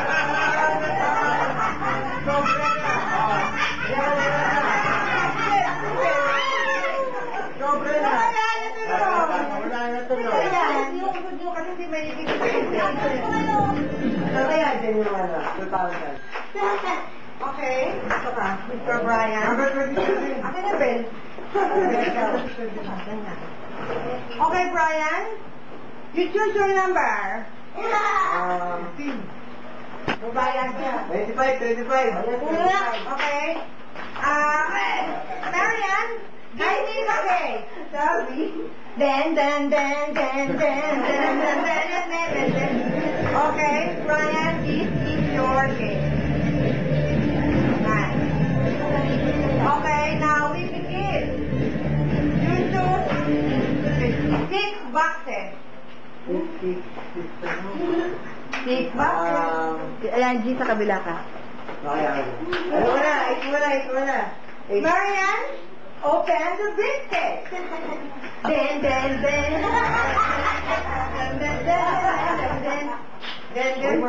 Okay, ito ka, Mr. Brian. Akin na, Ben. Okay, Brian. You choose your number. Brian. 25. Okay. Marian. Guys, okay. Sorry. Then. Okay, Brian, this is your game. Nice. Okay, now we begin. You choose 6 boxes. 6 boxes. Ayan, G, sa kabila ka. Marian, open the briefcase. Then.